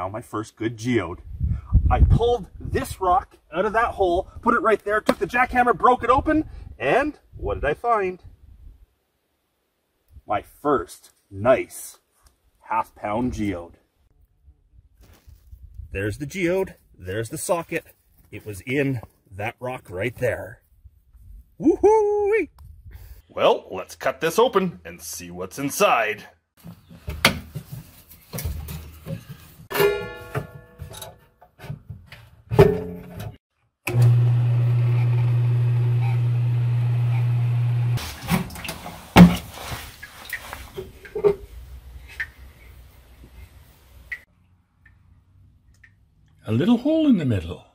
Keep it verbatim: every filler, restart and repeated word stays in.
found my first good geode. I pulled this rock out of that hole, put it right there, took the jackhammer, broke it open, and what did I find? My first nice half pound geode. There's the geode, there's the socket. It was in that rock right there. Woohoo! Well, let's cut this open and see what's inside. A little hole in the middle.